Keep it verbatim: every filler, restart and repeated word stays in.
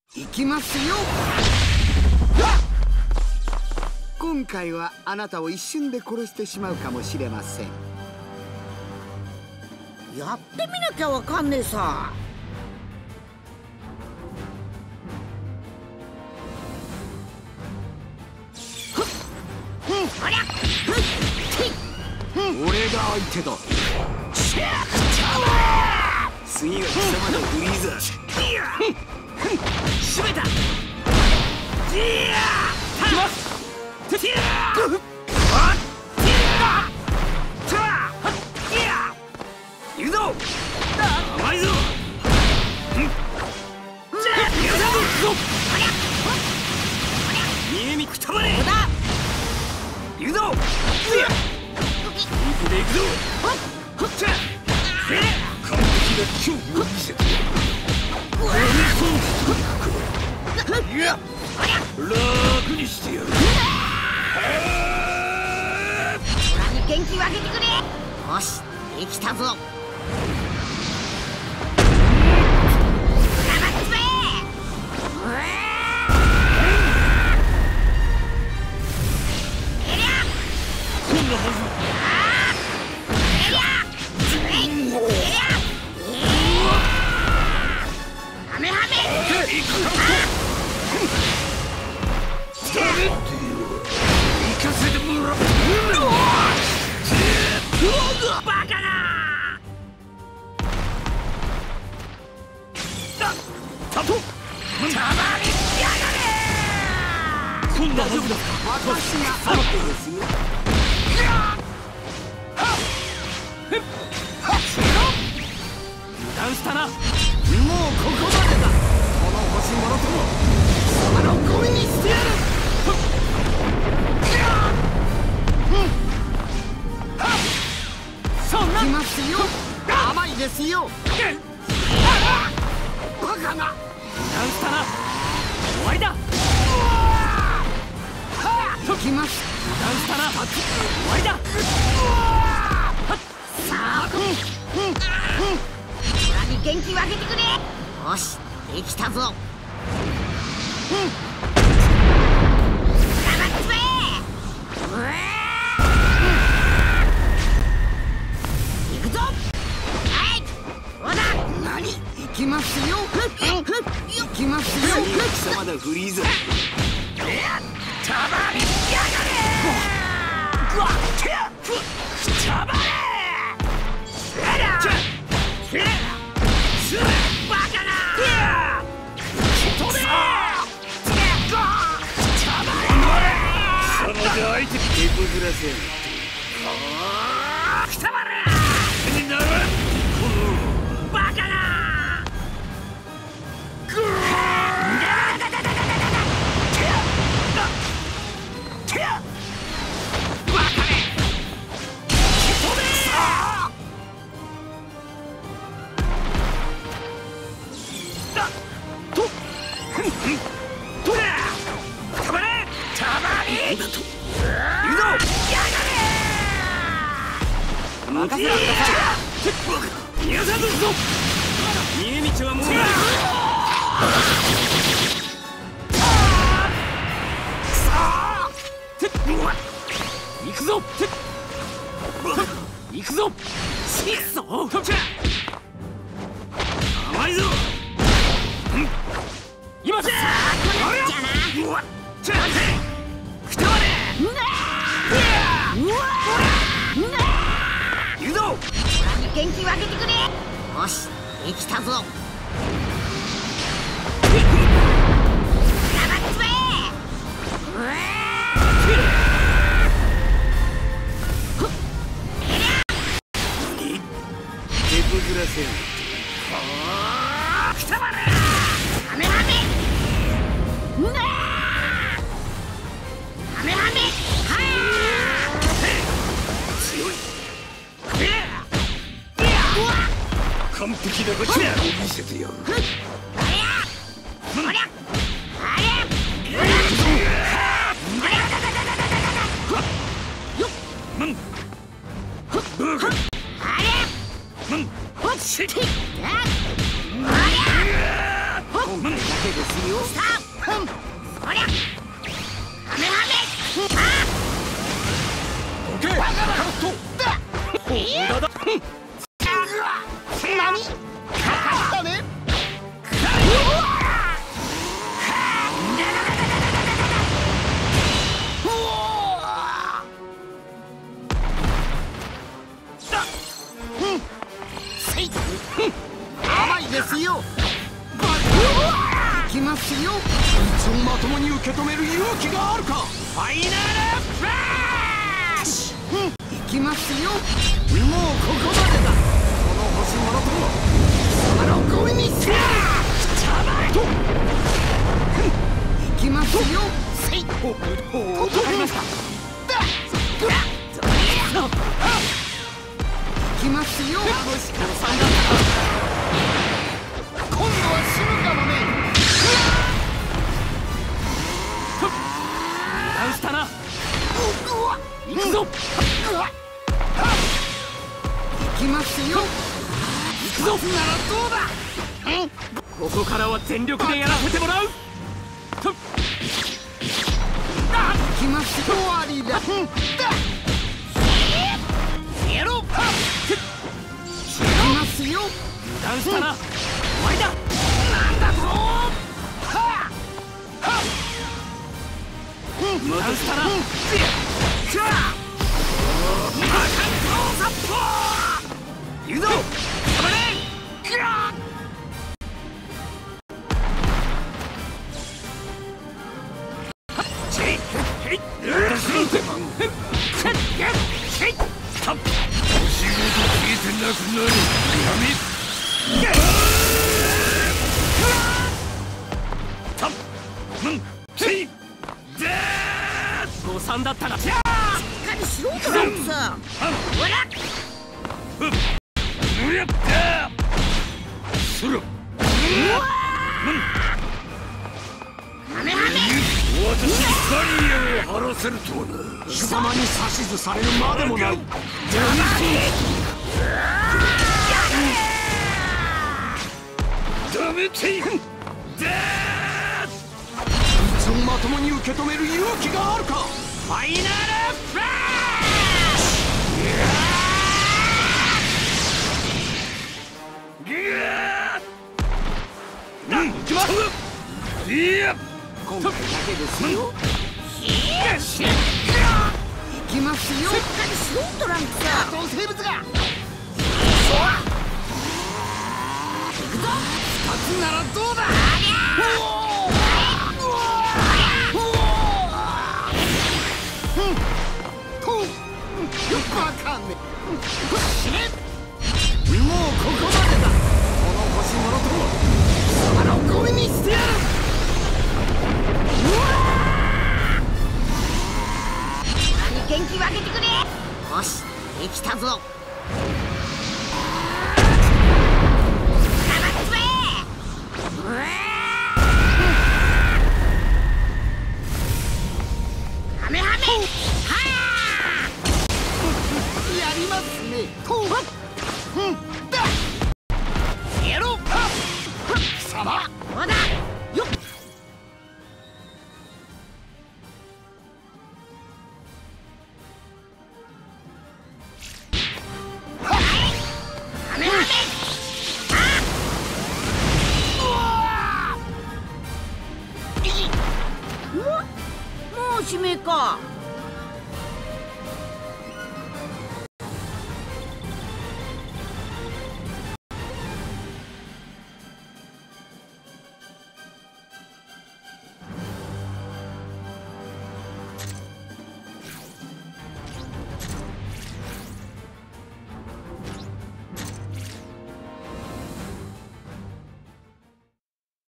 行きますよ。今回はあなたを一瞬で殺してしまうかもしれません。 やってみなきゃわかんねえさ。 俺が相手だ。次は貴様のフリーザ。しめた。いきます。行くぞ。甘いぞ。見えみくたばれ。行くぞ。行くで行くぞ。完璧な恐怖を見せていや楽にしてやる。 俺に元気をあげてくれ。よし、できたぞ。 今回だけですよ。 さあ、ふん、そりゃハメハメ、あオッケー、カラット無駄だ。 何だね。甘いですよ。いきますよ。 こいつをまともに受け止める勇気があるか。ファイナルフラッシュ。 いきますよ。もうここまでだ。この星物とも貴様のゴミにしてやる。といきますよ。せいほほわかりました。だいきますよ。今度は死ぬかもね。 ダウしたな。行くぞ。 行きますよ。 行くぞ。ならどうだ。ここからは全力でやらせてもらう。行きますよ。終わりだ。 やろう。 行きますよ。 ダウしたな。終わりだ。 なんだと。はあ。 無駄したな。 じゃあ魔漢盗殺法。行くぞ。止まれ。 チェイヘイ私の出番。チェイストップ。お仕事消えてなくなる。やめ。ストップ。うんチェイ誤算だったな。 しっかりしろトランプさん。ほらうやったそらハメハメ。 私にバリアを張らせるとはな。貴様に指図されるまでもない。ダメチェイまともに受け止める勇気があるか。ファイナルフラッシュ。うん、行きます。いや今回だけですよ。行きますよ。 しっかりしろトランプさん。 あと生物が。 行くぞ。 二つならどうだ。バカね。死ね。もうここまでだ。この星物とも貴様のゴミにしてやる。 何元気分けてくれ。よし、できたぞ。ハメハメ。 やりますね。とう。うんだ。 やろう。 貴様。 そうだ。よっ。ハメハメ。あ。もう指名か。